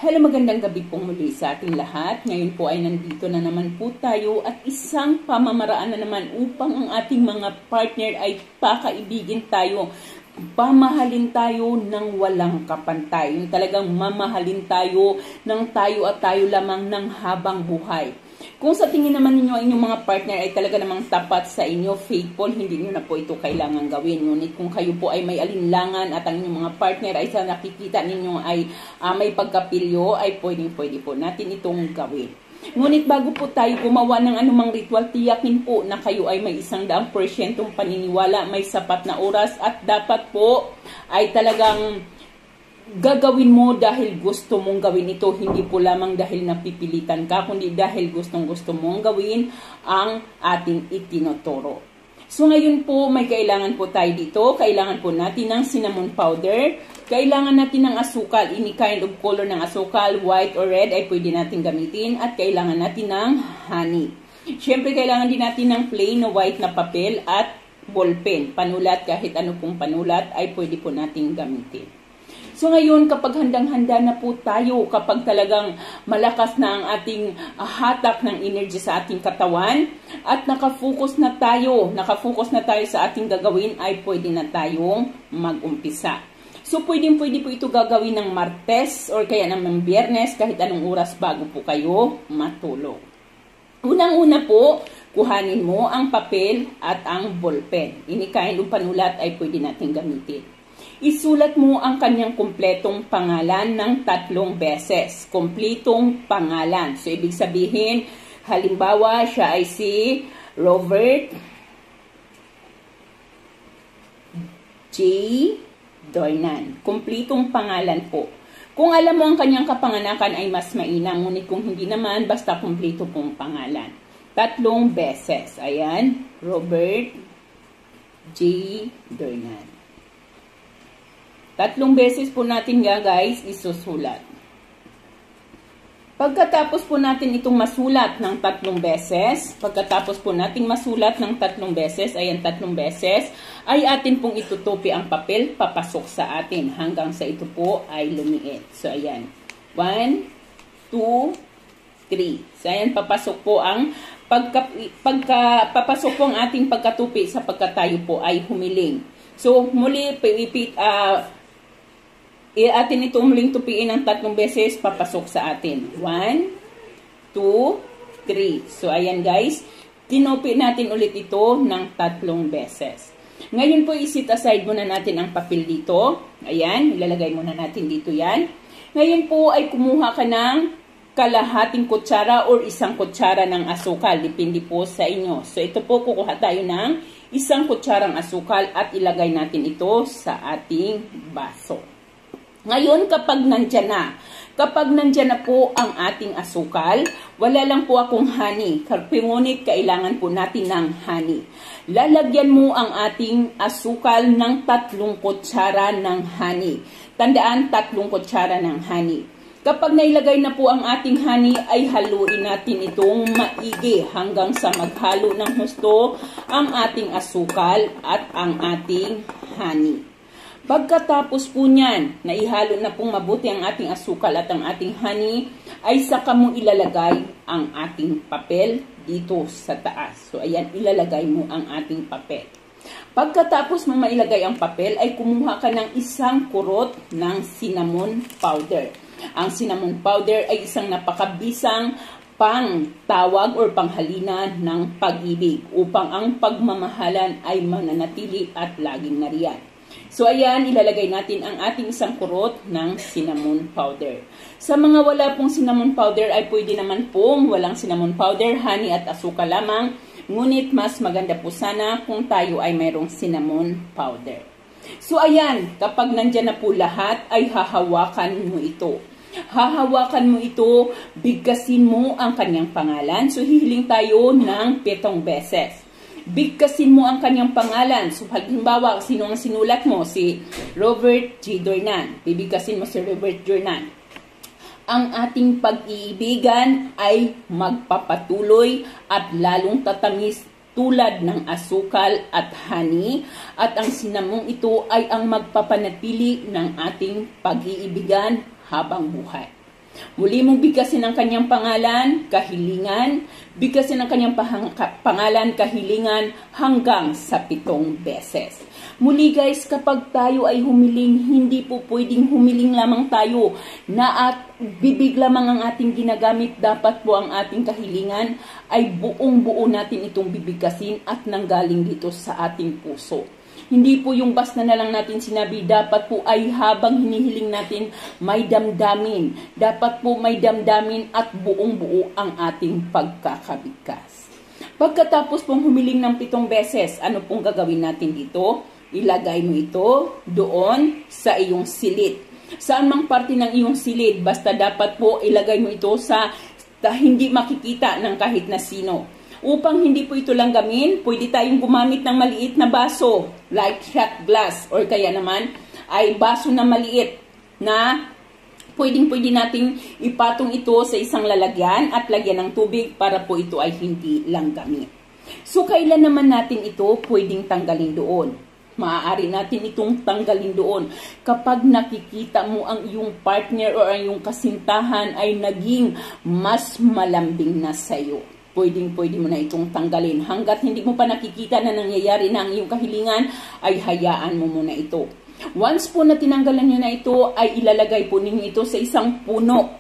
Hello, magandang gabi po muli sa ating lahat. Ngayon po ay nandito na naman po tayo at isang pamamaraan na naman upang ang ating mga partner ay pakaibigin tayo. Pamahalin tayo ng walang kapantay. Yung talagang mamahalin tayo ng tayo at tayo lamang ng habang buhay. Kung sa tingin naman ninyo inyong mga partner ay talaga namang tapat sa inyo, faithful, hindi nyo na po ito kailangan gawin. Ngunit kung kayo po ay may alinlangan at ang inyong mga partner ay sa nakikita ninyo ay may pagkapilyo, ay pwede po natin itong gawin. Ngunit bago po tayo gumawa ng anumang ritual, tiyakin po na kayo ay may 100% paniniwala, may sapat na oras at dapat po ay talagang gagawin mo dahil gusto mong gawin ito, hindi po lamang dahil napipilitan ka, kundi dahil gustong-gusto mong gawin ang ating itinuturo. So ngayon po, may kailangan po tayo dito. Kailangan po natin ng cinnamon powder. Kailangan natin ng asukal. Any kind of color ng asukal, white or red, ay pwede natin gamitin. At kailangan natin ng honey. Siyempre, kailangan din natin ng plain na white na papel at ballpen. Panulat, kahit ano pong panulat, ay pwede po natin gamitin. So ngayon, kapag handang-handa na po tayo, kapag talagang malakas na ang ating hatak ng energy sa ating katawan at nakafocus na tayo sa ating gagawin, ay pwede na tayong mag-umpisa. So pwede po ito gagawin ng Martes or kaya ng Biyernes, kahit anong oras bago po kayo matulog. Unang-una po, kuhanin mo ang papel at ang ballpen. Inikain o panulat ay pwede natin gamitin. Isulat mo ang kanyang kumpletong pangalan ng 3 beses. Kumpletong pangalan. So, ibig sabihin, halimbawa, siya ay si Robert J. Dornan. Kumpletong pangalan po. Kung alam mo ang kanyang kapanganakan ay mas mainam. Ngunit kung hindi naman, basta kumpleto pong pangalan. 3 beses. Ayan, Robert J. Dornan. 3 beses po natin nga guys isusulat. Pagkatapos po natin itong masulat ng 3 beses, ayan 3 beses, ay atin pong itutupi ang papel papasok sa atin hanggang sa ito po ay lumiit. So ayan, 1, 2, 3. So ayan, papasok po ang papasok po ang ating pagkatupi sapagkat tayo po ay humiling. So muli, atin itong muling tupiin ng 3 beses, papasok sa atin. 1, 2, 3. So, ayan guys, tinupi natin ulit ito ng 3 beses. Ngayon po, isit aside muna natin ang papel dito. Ayan, ilalagay muna natin dito yan. Ngayon po ay kumuha ka ng kalahating kutsara or 1 kutsara ng asukal. Depende po sa inyo. So, ito po, kukuha tayo ng 1 kutsarang asukal at ilagay natin ito sa ating baso. Ngayon, kapag nandyan na po ang ating asukal, wala lang po akong honey. Ngunit kailangan po natin ng honey. Lalagyan mo ang ating asukal ng 3 kutsara ng honey. Tandaan, 3 kutsara ng honey. Kapag nailagay na po ang ating honey, ay haluin natin itong maigi hanggang sa maghalo ng husto ang ating asukal at ang ating honey. Pagkatapos po niyan, naihalo na pong mabuti ang ating asukal at ang ating honey, ay saka mo ilalagay ang ating papel dito sa taas. So, ayan, ilalagay mo ang ating papel. Pagkatapos mo mailagay ang papel, ay kumuha ka ng 1 kurot ng cinnamon powder. Ang cinnamon powder ay isang napakabisang pangtawag or panghalina ng pag-ibig upang ang pagmamahalan ay mananatili at laging nariyan. So, ayan, ilalagay natin ang ating 1 kurot ng cinnamon powder. Sa mga wala pong cinnamon powder, ay pwede naman pong walang cinnamon powder, honey at asukal lamang. Ngunit, mas maganda po sana kung tayo ay mayroong cinnamon powder. So, ayan, kapag nandyan na po lahat, ay hahawakan mo ito. Hahawakan mo ito, bigkasin mo ang kanyang pangalan. So, hihiling tayo ng 7 beses. Bigkasin mo ang kanyang pangalan. So, halimbawa, sino ang sinulat mo? Si Robert J. Dornan. Bibigkasin mo si Robert Dornan. Ang ating pag-iibigan ay magpapatuloy at lalong tatamis tulad ng asukal at honey. At ang sinamong ito ay ang magpapanatili ng ating pag-iibigan habang buhay. Muli mong bigkasin ang kanyang pangalan, kahilingan, bigkasin ang kanyang pangalan, kahilingan hanggang sa 7 beses. Muli guys, kapag tayo ay humiling, hindi po pwedeng humiling lamang tayo na at bibig lamang ang ating ginagamit. Dapat po ang ating kahilingan ay buong-buo natin itong bibigkasin at nanggaling dito sa ating puso. Hindi po yung basta na lang natin sinabi, dapat po ay habang hinihiling natin, may damdamin. Dapat po may damdamin at buong-buo ang ating pagkakabigkas. Pagkatapos pong humiling ng 7 beses, ano pong gagawin natin dito? Ilagay mo ito doon sa iyong silid. Saan mang parte ng iyong silid, basta dapat po ilagay mo ito sa hindi makikita ng kahit na sino. Upang hindi po ito langgamin, pwede tayong gumamit ng maliit na baso, like shot glass, or kaya naman ay baso na maliit na pwedeng-pwede nating ipatong ito sa isang lalagyan at lagyan ng tubig para po ito ay hindi langgamin. So, kailan naman natin ito pwedeng tanggalin doon? Maaari natin itong tanggalin doon kapag nakikita mo ang iyong partner o ang iyong kasintahan ay naging mas malambing na sa'yo. Pwedeng-pwede mo na itong tanggalin. Hanggat hindi mo pa nakikita na nangyayari na ang iyong kahilingan, ay hayaan mo muna ito. Once po na tinanggalan nyo na ito, ay ilalagay po ninyo ito sa isang puno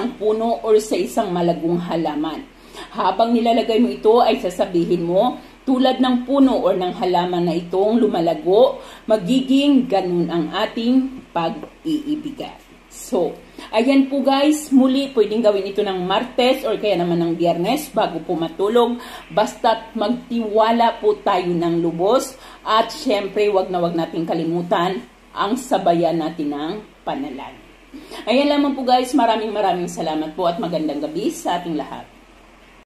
or sa isang malagong halaman. Habang nilalagay mo ito, ay sasabihin mo, tulad ng puno or ng halaman na itong lumalago, magiging ganun ang ating pag-iibigan. So, ayan po guys, muli pwedeng gawin ito ng Martes or kaya naman ng Biyernes bago po matulog. Basta't magtiwala po tayo ng lubos at syempre wag na wag nating kalimutan ang sabayan natin ng panalangin. Ayan lamang po guys, maraming salamat po at magandang gabi sa ating lahat.